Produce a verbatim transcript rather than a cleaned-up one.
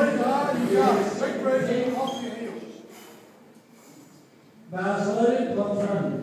Very hard, you got big breath off your heels. Bar slowly, one front.